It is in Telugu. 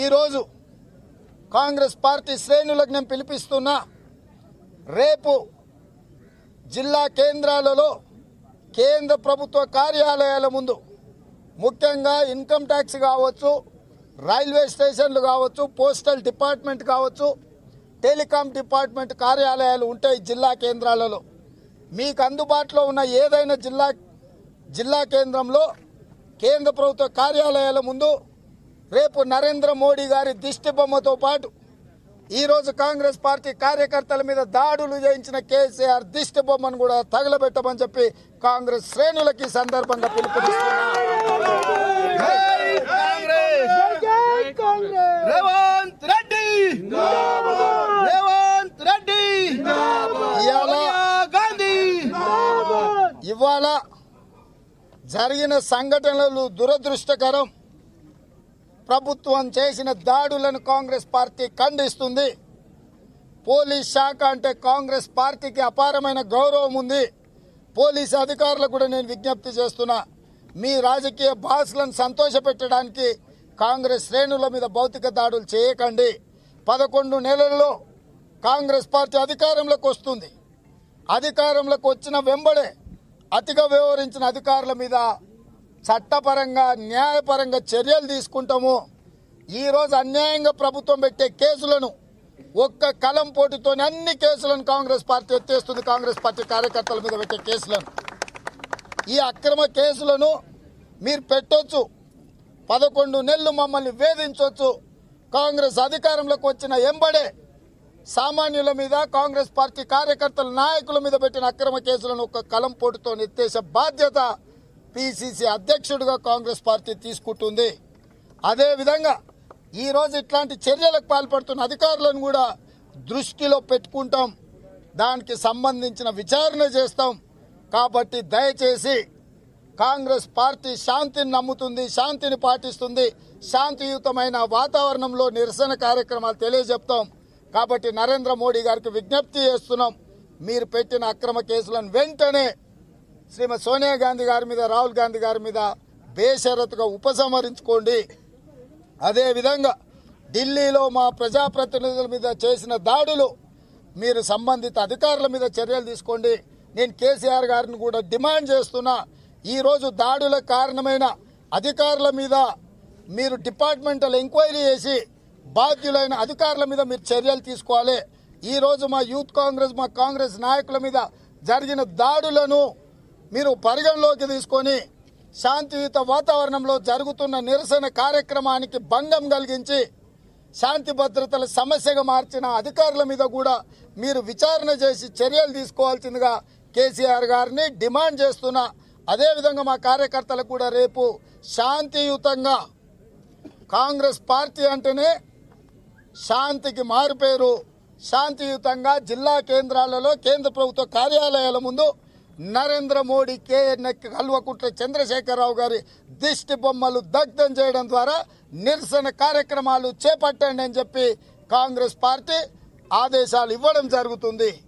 ఈరోజు కాంగ్రెస్ పార్టీ శ్రేణులకు నేను పిలిపిస్తున్నా, రేపు జిల్లా కేంద్రాలలో కేంద్ర ప్రభుత్వ కార్యాలయాల ముందు ముఖ్యంగా ఇన్కమ్ ట్యాక్స్ కావచ్చు, రైల్వే స్టేషన్లు కావచ్చు, పోస్టల్ డిపార్ట్మెంట్ కావచ్చు, టెలికాం డిపార్ట్మెంట్ కార్యాలయాలు ఉంటాయి జిల్లా కేంద్రాలలో. మీకు అందుబాటులో ఉన్న ఏదైనా జిల్లా కేంద్రంలో కేంద్ర ప్రభుత్వ కార్యాలయాల ముందు రేపు నరేంద్ర మోడీ గారి దిష్టి బొమ్మతో పాటు ఈరోజు కాంగ్రెస్ పార్టీ కార్యకర్తల మీద దాడులు చేయించిన కేసీఆర్ దిష్టి బొమ్మను కూడా తగలబెట్టమని చెప్పి కాంగ్రెస్ శ్రేణులకి సందర్భంగా పిలుపునిస్తున్నా. రేవంత్ రెడ్డి ఇవాళ జరిగిన సంఘటనలు దురదృష్టకరం. ప్రభుత్వం చేసిన దాడులను కాంగ్రెస్ పార్టీ ఖండిస్తుంది. పోలీస్ శాఖ అంటే కాంగ్రెస్ పార్టీకి అపారమైన గౌరవం ఉంది. పోలీసు అధికారులకు కూడా నేను విజ్ఞప్తి చేస్తున్నా, మీ రాజకీయ బాసులను సంతోషపెట్టడానికి కాంగ్రెస్ శ్రేణుల మీద భౌతిక దాడులు చేయకండి. 11 నెలల్లో కాంగ్రెస్ పార్టీ అధికారంలోకి వస్తుంది. అధికారంలోకి వచ్చిన వెంబడే అతిగా వ్యవహరించిన అధికారుల మీద చట్టపరంగా న్యాయపరంగా చర్యలు తీసుకుంటాము. ఈరోజు అన్యాయంగా ప్రభుత్వం పెట్టే కేసులను ఒక్క కలం పోటుతోనే అన్ని కేసులను కాంగ్రెస్ పార్టీ ఎత్తేస్తుంది. కాంగ్రెస్ పార్టీ కార్యకర్తల మీద పెట్టే కేసులను, ఈ అక్రమ కేసులను మీరు పెట్టొచ్చు, 11 నెలలు మమ్మల్ని వేధించవచ్చు. కాంగ్రెస్ అధికారంలోకి వచ్చిన ఎంబడే సామాన్యుల మీద, కాంగ్రెస్ పార్టీ కార్యకర్తల నాయకుల మీద పెట్టిన అక్రమ కేసులను ఒక్క కలం పోటుతో ఎత్తేసే బాధ్యత పిసిసి అధ్యక్షుడిగా కాంగ్రెస్ పార్టీ తీసుకుంటుంది. అదేవిధంగా ఈరోజు ఇట్లాంటి చర్యలకు పాల్పడుతున్న అధికారులను కూడా దృష్టిలో పెట్టుకుంటాం, దానికి సంబంధించిన విచారణ చేస్తాం. కాబట్టి దయచేసి కాంగ్రెస్ పార్టీ శాంతిని నమ్ముతుంది, శాంతిని పాటిస్తుంది. శాంతియుతమైన వాతావరణంలో నిరసన కార్యక్రమాలు తెలియజెప్తాం. కాబట్టి నరేంద్ర మోడీ గారికి విజ్ఞప్తి చేస్తున్నాం, మీరు పెట్టిన అక్రమ కేసులను వెంటనే శ్రీమతి సోనియా గాంధీ గారి మీద, రాహుల్ గాంధీ గారి మీద బేషరతుగా ఉపసంహరించుకోండి. అదేవిధంగా ఢిల్లీలో మా ప్రజాప్రతినిధుల మీద చేసిన దాడులు మీరు సంబంధిత అధికారుల మీద చర్యలు తీసుకోండి. నేను కేసీఆర్ గారిని కూడా డిమాండ్ చేస్తున్నా, ఈరోజు దాడులకు కారణమైన అధికారుల మీద మీరు డిపార్ట్మెంటల్ ఎంక్వైరీ చేసి బాధ్యులైన అధికారుల మీద మీరు చర్యలు తీసుకోవాలి. ఈరోజు మా యూత్ కాంగ్రెస్, మా కాంగ్రెస్ నాయకుల మీద జరిగిన దాడులను మీరు పరిగణలోకి తీసుకొని శాంతియుత వాతావరణంలో జరుగుతున్న నిరసన కార్యక్రమానికి భంగం కలిగించి శాంతి భద్రతల సమస్యగా మార్చిన అధికారుల మీద కూడా మీరు విచారణ చేసి చర్యలు తీసుకోవాల్సిందిగా కేసీఆర్ గారిని డిమాండ్ చేస్తున్నా. అదేవిధంగా మా కార్యకర్తలకు కూడా రేపు శాంతియుతంగా, కాంగ్రెస్ పార్టీ అంటేనే శాంతికి మారుపేరు, శాంతియుతంగా జిల్లా కేంద్రాలలో కేంద్ర ప్రభుత్వ కార్యాలయాల ముందు నరేంద్ర మోడీ, కల్వకుంట్ల చంద్రశేఖరరావు గారి దిష్టి బొమ్మలు దగ్ధం చేయడం ద్వారా నిరసన కార్యక్రమాలు చేపట్టండి అని చెప్పి కాంగ్రెస్ పార్టీ ఆదేశాలు ఇవ్వడం జరుగుతుంది.